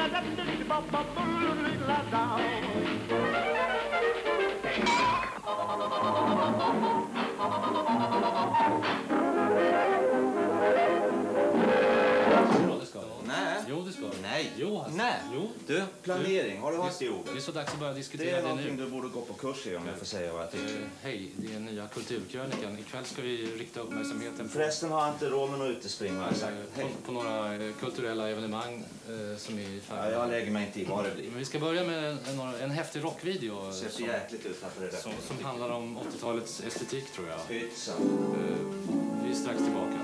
Jo, det ska. Nej. Jo, Nej. Jo. Du, planering. Har du hört det ordet? Det är så dags att börja diskutera det det är någonting nu. du borde gå på kurs i om jag får säga vad jag tycker. Hej, det är nya kulturkrönikan. Ikväll ska vi rikta uppmärksamheten på... Förresten har jag inte råd med något utespring, har jag sagt. På några kulturella evenemang som är i ja, jag lägger mig inte i vad det blir. Men vi ska börja med en häftig rockvideo. Det ser jäkligt ut här för det där. Som handlar om 80-talets estetik, tror jag. Pytsa. Vi är strax tillbaka.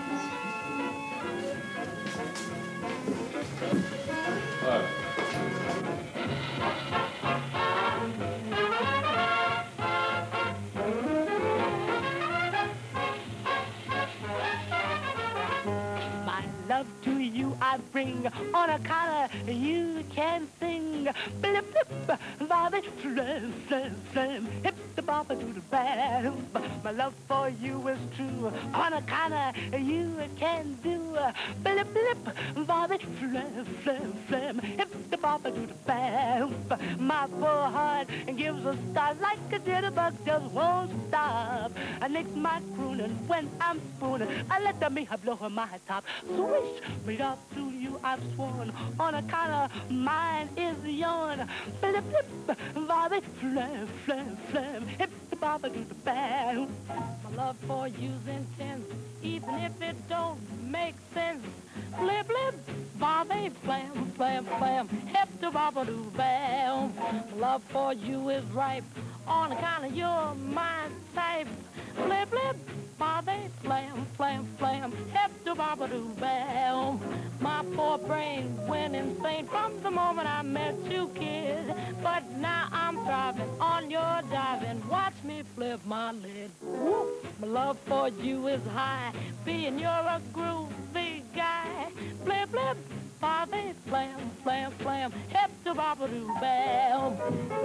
My love to you I bring on a collar you can sing. Blip blip, bobby, flam flam flam, hip the bopper to the bam. My love for you is true on a collar you can do. Blip blip, bobby, flam flam flam, hip the bopper to the bam. My poor heart gives a start like a jitterbug just won't stop. I lick my crooning when I'm spooning. I let the me blow her my top. Swish me up to you I've sworn on account of mine is yours. Blip blip, bobby, flam flam flam, hip the bobby to the bam. My love for you's intense, even if it don't make sense. Blip blip, bobby, flam flam flam, hip the bobby to the bam. My love for you is ripe on account of your mind type. Blip blip, bobby, flam flam flam, hip the bobby to the bam. My poor brain went insane from the moment I met you, kid. But now I'm thriving on your diving. Watch me flip my lid. Woo. My love for you is high, being you're a groovy guy. Blip blip, bobby, flam flam flam, hip the bobby to the bam.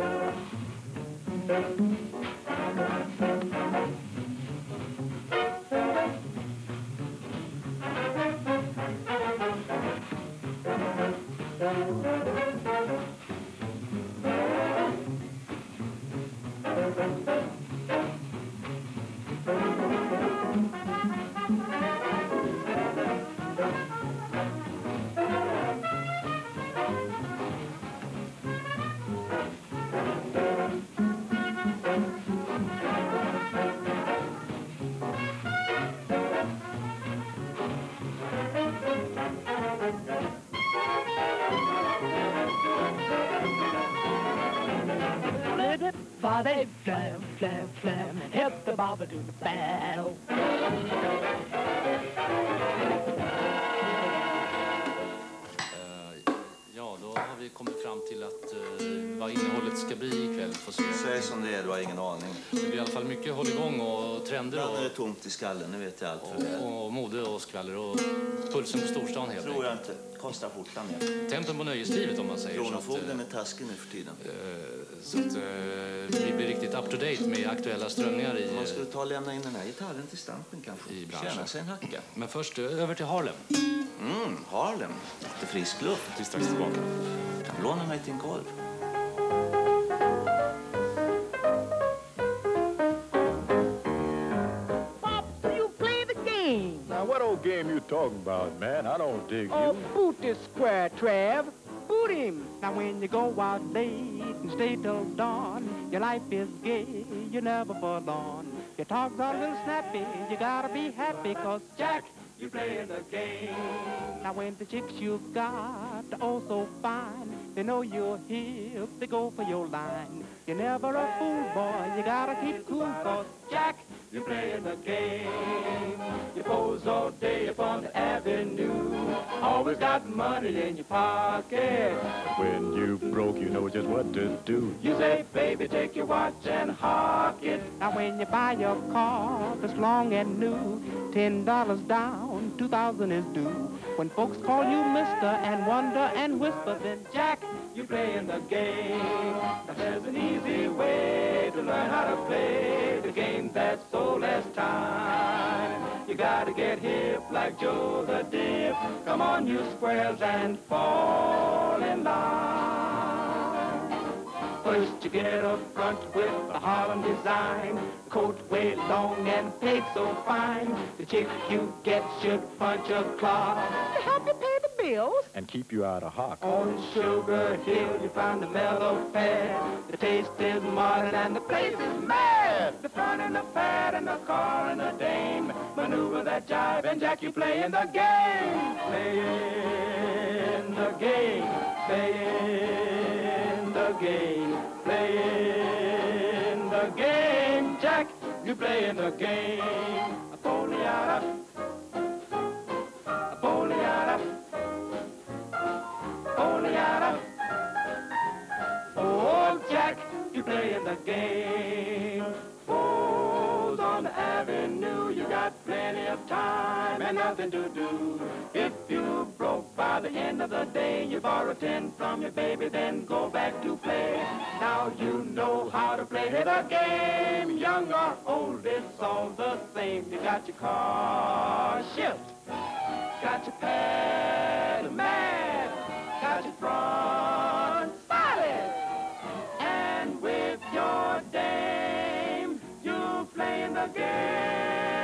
Bobby, flam, flam, flam, hip the bobby to the battle. Ja, då har vi kommit fram till att vad innehållet ska bli ikväll. Säg som det är, du har ingen aning. Det blir i alla fall mycket hålligång och trender. Ibland är det tomt i skallen, det vet jag allt för det. Och mode och skvaller och pulsen på storstan helt. Tror jag inte. Kostar skjortan mer. Tempen på nöjeslivet om man säger. Kronofogden är taskig nu för tiden. Så att vi blir riktigt up to date med aktuella strömningar i... Man skulle ta och lämna in den här gitarren till Stampen kanske. I branschen. Tjäna sig en hacka. Men först över till Harlem. Harlem. Lite frisk luft. Vi är strax tillbaka. Kan låna mig till en korv. Now, what old game you talking about, man? I don't dig Oh, you. boot this square, Trav. Boot him. Now, when you go out late and stay till dawn, your life is gay, you're never forlorn. Your talk's a little snappy, you gotta be happy, 'cause Jack, you playing the game. Now, when the chicks you've got are oh so fine, they know you're hip, they go for your line. You're never a fool, boy, you gotta keep cool, 'cause Jack, you're playing the game. You pose all day upon the avenue, always got money in your pocket. When you broke, you know just what to do. You say, baby, take your watch and hawk it. Now when you buy your car that's long and new, $10 down, $2,000 is due. When folks call you mister and wonder and whisper, then Jack, you're playing the game. Now there's an easy way to learn how to play the game that's so last time. You gotta get hip like Joe the Dip. Come on, you squares, and fall in line. First you get up front with the Harlem design. Coat way long and paid so fine. The chick you get should punch a clock. To help you pay the bills. And keep you out of hock. On Sugar Hill you find the mellow fare. The taste is modern and the place is mad. The front and the fat and the car and the dame. Maneuver that jive and Jack, you play in the game. Play in the game. Play in the game. Play in the game. Jack, you play in the game. A poliata. A poliata. Poliata. Oh, Jack, you play in the game. Fools on the avenue, you got plenty of time and nothing to do. If you broke by the end of the day, you borrow 10 from your baby, then go back to play. Now you know how to play the game. Young or old, it's all the same. You got your car shift, got your pedal mad, got your front solid, and with your dame, you playing the game.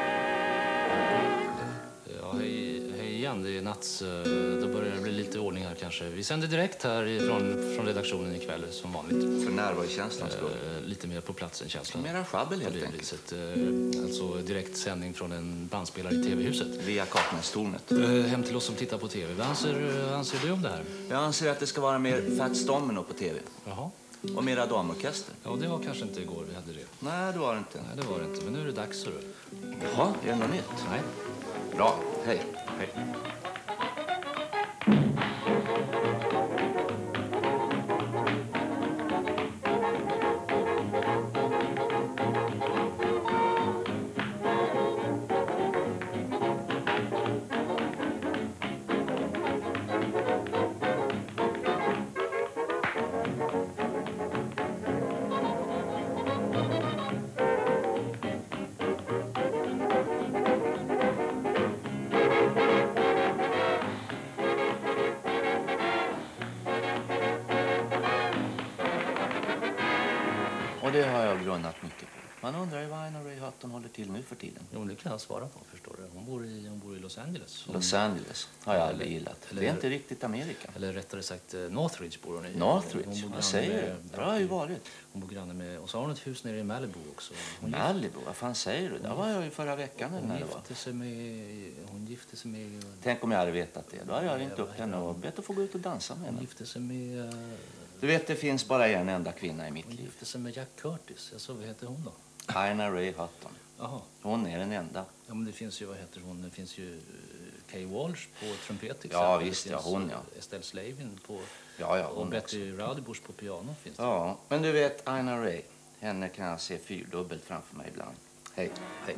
Ja, hej igen, det är natt. Då börjar det bli lite ordning här kanske. Vi sänder direkt här från redaktionen ikväll som vanligt. För närvarokänslan skull. Lite mer på platsen känslan. Mera sjabbel helt enkelt. Viset. Alltså direkt sändning från en bandspelare i TV-huset. Via Kaknästornet. Hem till oss som tittar på TV. Vad anser du om det här? Jag anser att det ska vara mer Fats Domino på TV. Jaha. Och mera damorkester. Ja, det var kanske inte igår vi hade det. Nej, det var det inte. Nej, det var det inte. Men nu är det dags, hörru. Jaha, är det något nytt? Nej. Bra, hej. Hej. Och det har jag grunnat mycket på. Man undrar ju vad Aina Ray Hutton håller till nu för tiden. Jo, det kan jag svara på, förstår du. Hon bor i Los Angeles. Los Angeles har jag aldrig gillat. Det är inte riktigt Amerika. Eller rättare sagt Northridge bor hon i. Northridge, vad säger du? Det har ju varit. Hon bor granne med, och så har hon ett hus nere i Malibu också. Malibu, vad fan säger du? Där var jag ju förra veckan. Hon gifte sig med... Tänk om jag hade vetat det. Då hade jag ringt upp henne och bett att få gå ut och dansa med henne. Hon gifte sig med... Du vet, det finns bara en enda kvinna i mitt liv. Hon gifte sig med Jack Curtis. Alltså, vad heter hon då? Aina Ray Hutton. Jaha. Hon är den enda. Ja, men det finns ju, vad heter hon? Det finns ju Kay Walsh på trumpet till Ja, exempel. visst, ja, hon ja. Estelle Slavin på... Ja, och hon Betty Raudibush på piano finns det. Ja, men du vet, Aina Ray. Henne kan jag se fyrdubbelt framför mig ibland. Hej, hej.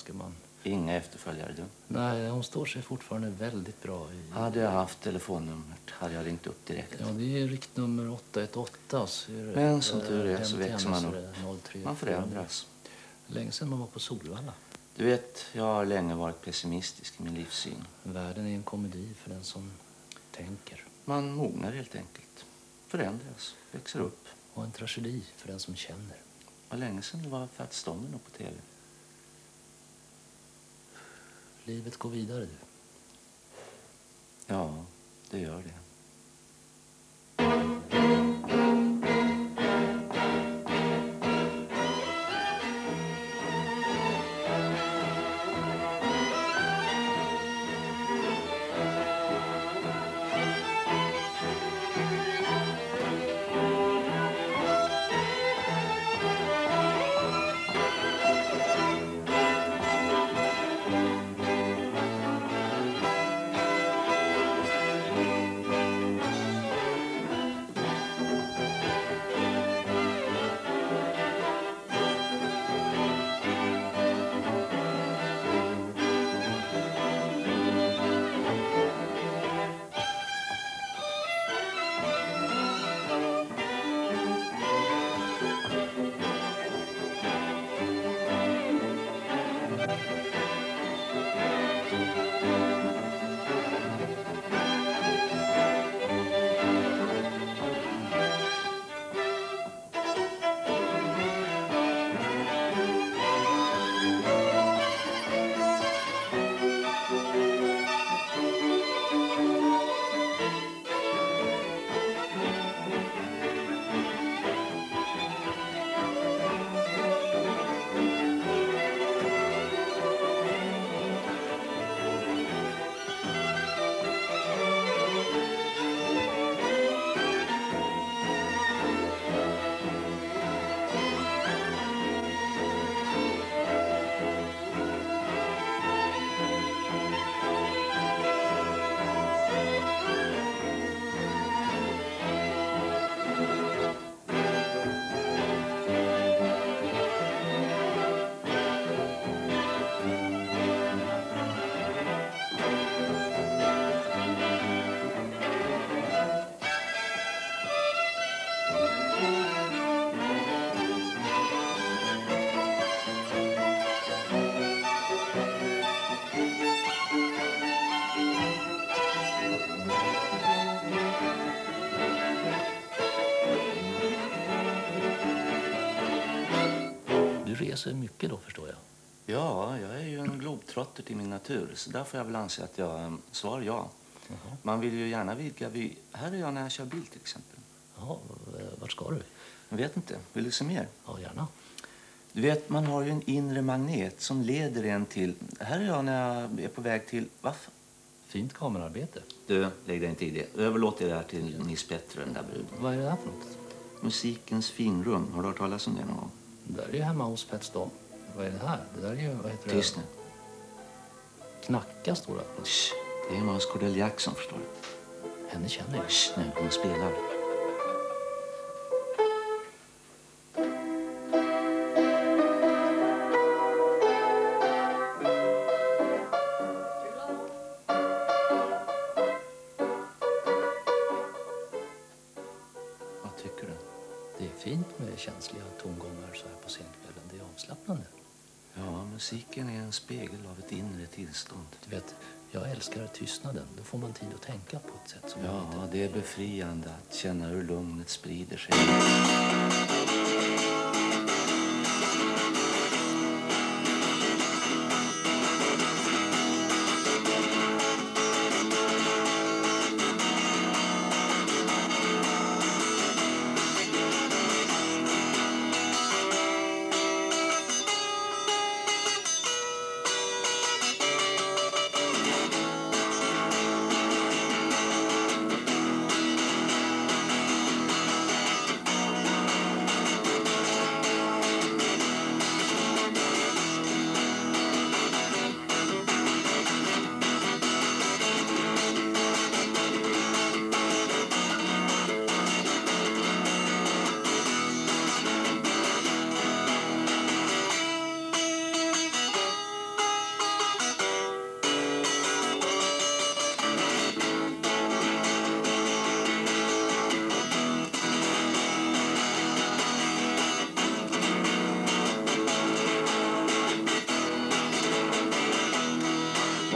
man. Inga efterföljare, du. Nej, hon står sig fortfarande väldigt bra i... Hade jag haft telefonnumret hade jag ringt upp direkt. Ja, det är riktnummer 818. Så är det, Men som tur är så växer man upp. 03, Man förändras. Länge sedan man var på Solvalla. Du vet, jag har länge varit pessimistisk i min livssyn. Världen är en komedi för den som tänker. Man mognar helt enkelt. Förändras, växer upp. Och en tragedi för den som känner. Vad länge sedan det var Fat Stången på tv. Livet går vidare, du. Ja, det gör det. Reser mycket då, förstår jag. Ja, jag är ju en globetrotter till min natur. Så därför jag väl anse att jag svarar ja. Jaha. Man vill ju gärna vidga här är jag när jag kör bil till exempel. Jaha, vart ska du? Jag vet inte. Vill du se mer? Ja, gärna. Du vet, man har ju en inre magnet som leder en till... Här är jag när jag är på väg till... Varför? Fint kamerarbete. Du, lägg dig inte i det. Överlåt det där till Nils Petter, den där bruden. Vad är det här för något? Musikens finrum. Har du hört talas om det någon gång? Det där är ju hemma hos Pat Stone. Vad är det här? Det där är ju, vad heter det? Tyst nu. Knacka står det. Shh, det är Mars Cordell Jackson, förstår du. Henne känner jag. Shh, nu, hon spelar. Vad tycker du? Det är fint med känsliga tongångar så här på scenkvällen. Det är avslappnande. Ja, musiken är en spegel av ett inre tillstånd. Du vet, jag älskar tystnaden. Då får man tid att tänka på ett sätt som jag Ja, inte... det är befriande att känna hur lugnet sprider sig.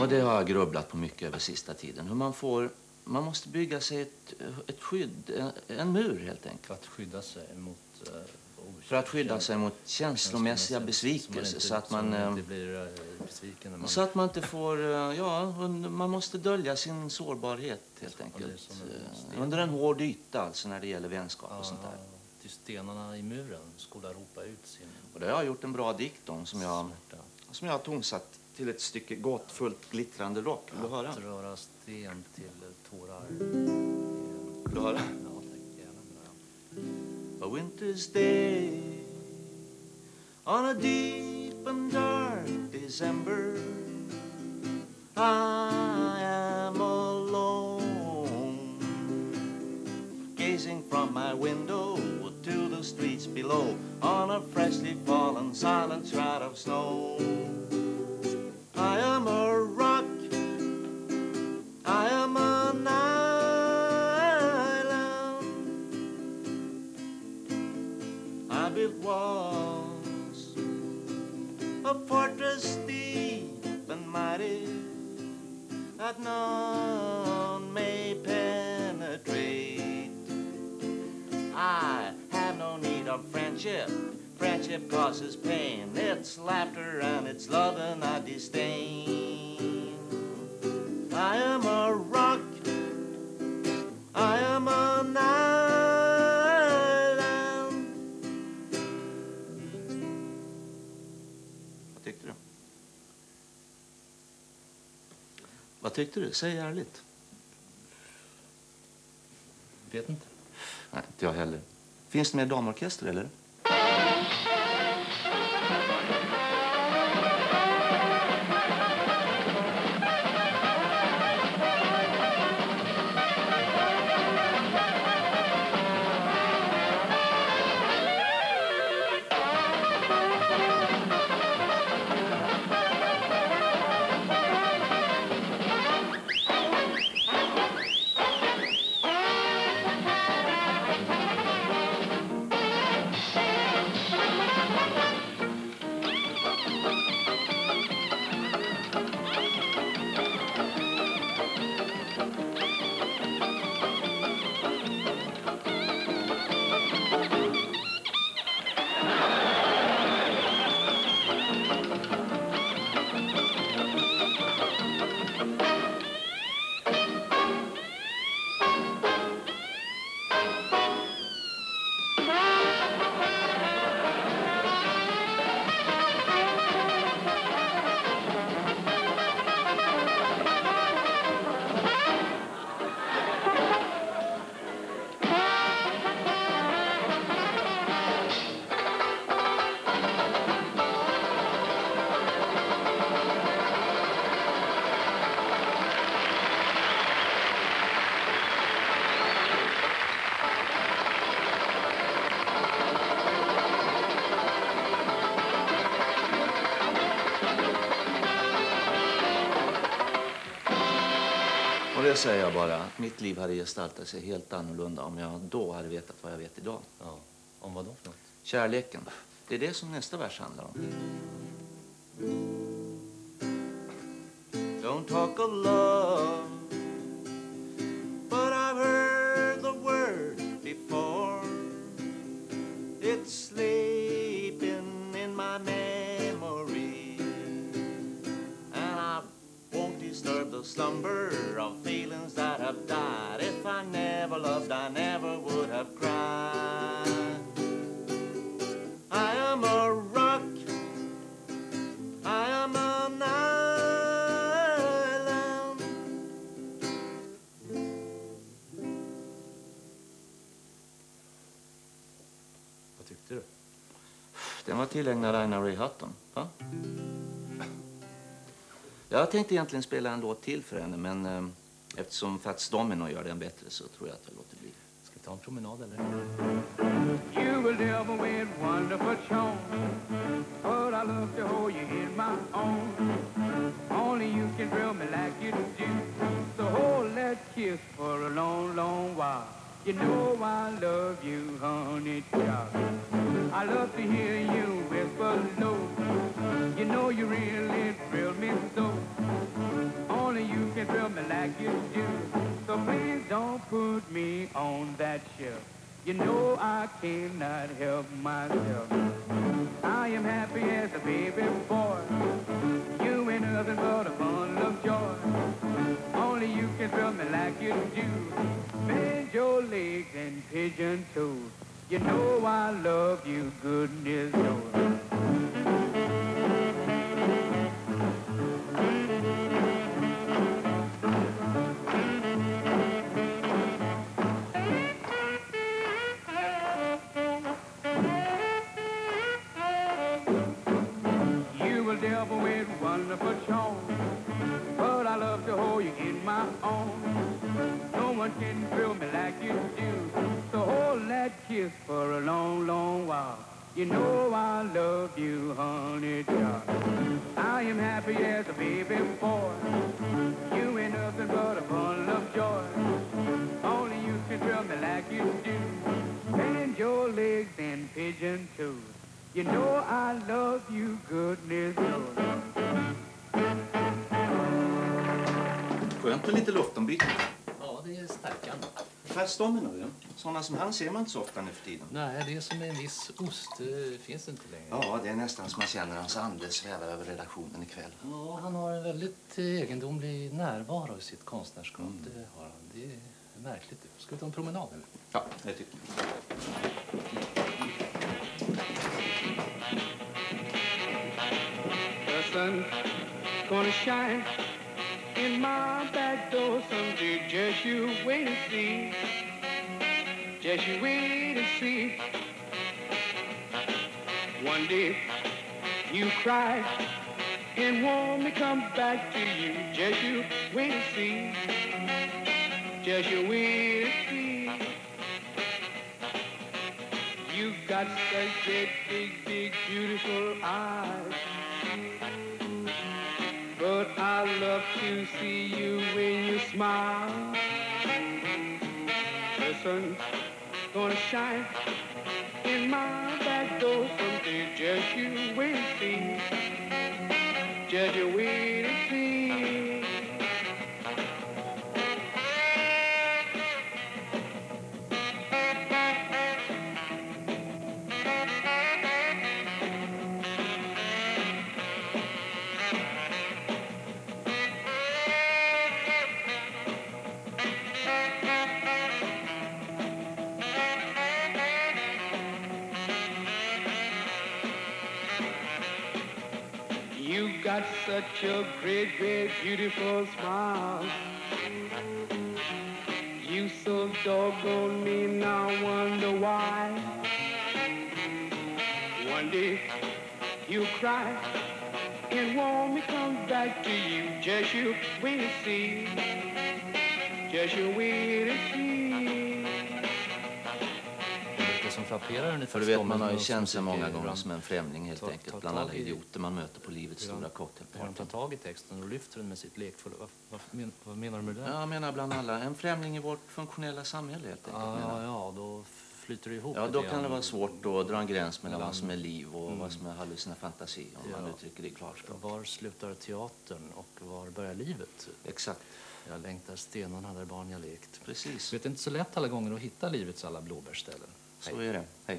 Och det har jag grubblat på mycket över sista tiden. Hur man måste bygga sig ett skydd, en mur helt enkelt. För att skydda sig mot... För att skydda sig mot känslomässiga besvikelser. Så att man inte blir besviken. När man... Så att man inte får... man måste dölja sin sårbarhet helt enkelt. Under en hård yta alltså när det gäller vänskap och sånt där. Till stenarna i muren skola ropa ut sin... Och det har jag gjort en bra dikt om som jag har tonsatt till ett stycke gåtfullt glittrande rock. Vill du höra? Att röra sten till tårar. Vill du höra? Ja, tack. Gärna. A winter's day on a deep and dark December, I am alone, gazing from my window to the streets below on a freshly fallen silent shroud of snow. I am a rock, I am an island, I built walls, a fortress deep and mighty that none may penetrate. I have no need of friendship. Friendship causes pain. It's laughter and it's love and I disdain. I am a rock, I am an island. Vad tyckte du? Vad tyckte du? Säg ärligt. Vet inte. Nej, inte jag heller. Finns det mer damorkester eller? Det säger jag bara, att mitt liv hade gestaltat sig helt annorlunda om jag då hade vetat vad jag vet idag. Ja, om vad då för något? Kärleken. Det är det som nästa vers handlar om. Don't talk of love, but I've heard the word before. It's sleeping in my memory, and I won't disturb the slumber of feelings that have died. If I never loved, I never would have cried. I am a rock, I am an island. Vad tyckte du? Den var tillägnad Aina Ray Hutton, va? Jag tänkte egentligen spela en låt till för henne, men eftersom Fats Domino gör den bättre så tror jag att jag låter bli. Ska vi ta en promenad eller? You will live with wonderful charm, but I love to hold you in my arms. Only you can thrill me like you do. So hold that kiss for a long, long while. You know I love you, honey child. I love to hear you whisper low. You know you really thrill me so. Only you can thrill me like you do. So please don't put me on that shelf. You know I cannot help myself. I am happy as a baby boy. You ain't nothing but a bundle of joy. Only you can thrill me like you do. Bend your legs and pigeon toes. You know I love you, goodness knows. Wonderful charm, but I love to hold you in my arms. No one can thrill me like you do, so hold that kiss for a long, long while. You know I love you, honey child. I am happy as a baby boy. You ain't nothing but a bundle of joy. Only you can thrill me like you do. Bend your legs and pigeon toes. You know I love you, goodness knows. Skönt med lite luftombyte. Ja, det är stärkande. Färgstormen nu, sådana som han ser man inte så ofta nu för tiden. Nej, det är som en viss ost. Det finns inte längre. Ja, det är nästan som man känner hans ande svävar över redaktionen ikväll. Ja, han har en väldigt egendomlig närvaro i sitt konstnärskap. Det har han. Det är märkligt. Ska vi ta en promenad eller? Ja, det tycker jag. The sun gonna shine in my back door someday. Just you wait and see. Just you wait and see. One day you cry and want me come back to you. Just you wait and see. Just you wait and see. You got such a big, big, beautiful eyes. But I love to see you when you smile. The sun's gonna shine in my back door someday. Just you wait and see. Just you wait and see. Got such a great, great, beautiful smile. You so doggone mean, now wonder why. One day you cry and want me come back to you. Just you wait and see. Just you wait and see. Som frapperar för du vet, man har ju känt sig många gånger som en främling helt enkelt bland alla idioter man möter på livets stora cocktailparty. Han tar tag i texten och lyfter den med sitt lekfulla. Vad menar du med det? Ja, jag menar bland alla. En främling i vårt funktionella samhälle helt enkelt. Ja, då flyter det ihop. Ja, då kan det vara svårt att dra en gräns mellan vad som är liv och vad som är hallucina fantasi, om man uttrycker det i klarspråk. Var slutar teatern och var börjar livet? Exakt. Jag längtar stenarna där barn jag lekt. Precis. Det är inte så lätt alla gånger att hitta livets alla blåbärställen. Så är det. Hej.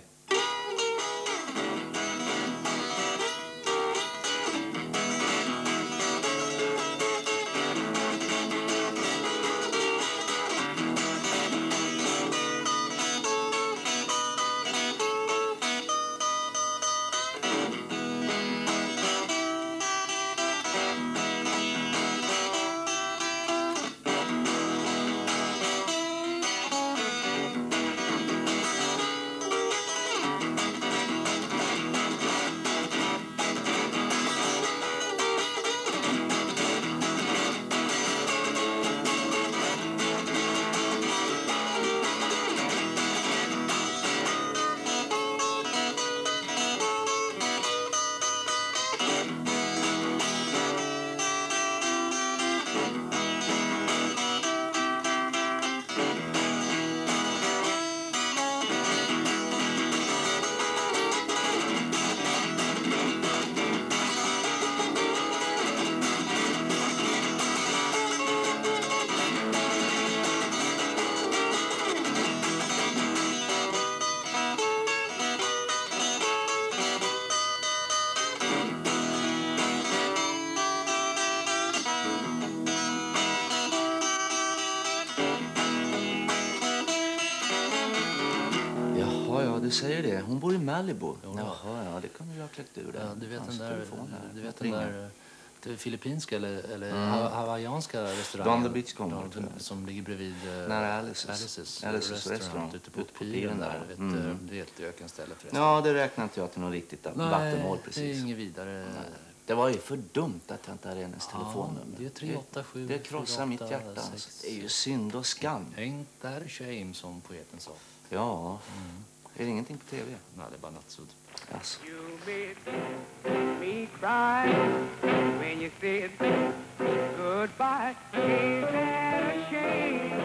Ja, du säger det. Hon bor i Malibu. Jaha, ja, det kan du ju ha kläckt ur. Ja, du vet Hans den där, telefon här. du vet den där filippinska eller hawaiianska Don the restaurangen. Beachcomber, tror jag. Som ligger bredvid Nära Alice's restaurant ute på piren där. Det är ett ökenställe förresten. Ja, det räknar inte jag till något riktigt vattenhål precis. Nej, det är inget vidare. Nej. Det var ju för dumt att jag inte hade hennes telefonnummer. Det är 387. Det krossar mitt hjärta. Alltså. Det är ju synd och skam. Ain't that a shame, som poeten sa. Ja. Är det ingenting på tv? Nej, det är bara nattsudd. Alltså. You made me cry when you said goodbye. Ain't that a shame?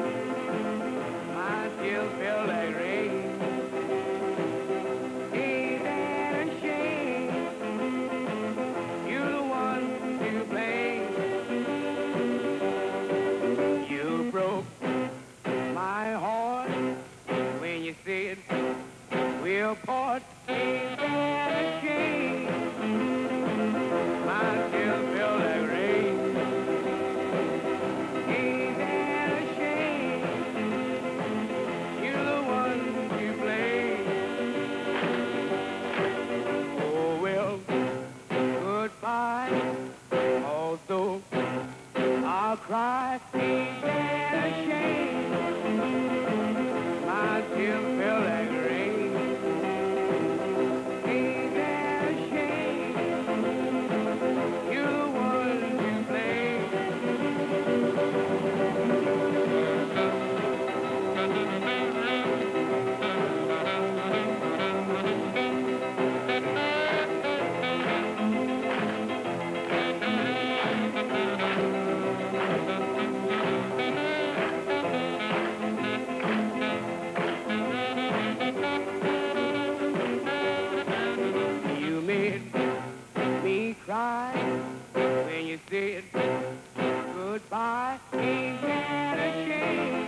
My tears feel like rain. Ain't that a shame? You're the one to blame. You broke my heart when you said we'll part. Ain't that a shame? My tears feel like rain. Ain't that a shame? You're the one to blame. Oh well, goodbye. Although I'll cry. Ain't that a shame? My tears feel like rain. Ain't that a shame? You're the one to blame. You made me cry when you said goodbye. Ain't that a shame?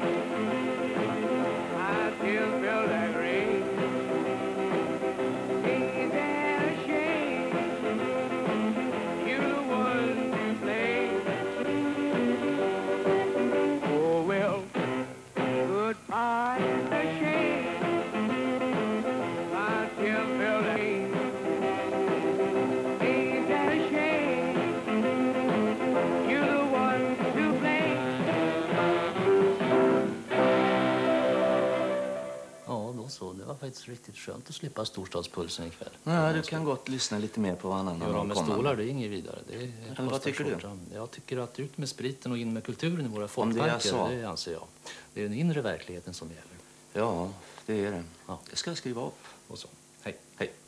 My tears feel like rain. Ain't that a shame? You're the one to blame. Oh well, goodbye. A shame. My tears feel like rain. Ain't that a shame? You're the one to blame. Ja, då så. Det var faktiskt riktigt skönt att slippa storstadspulsen ikväll. Ja, du kan gott lyssna lite mer på vad annan Göra med stolar, det är inget vidare. Eller vad tycker du? Jag tycker att ut med spriten och in med kulturen i våra Om folkparker, det anser jag. Det är den inre verkligheten som gäller. Ja, det är det. Ja. Det ska jag skriva upp. Och så. Hej. Hej.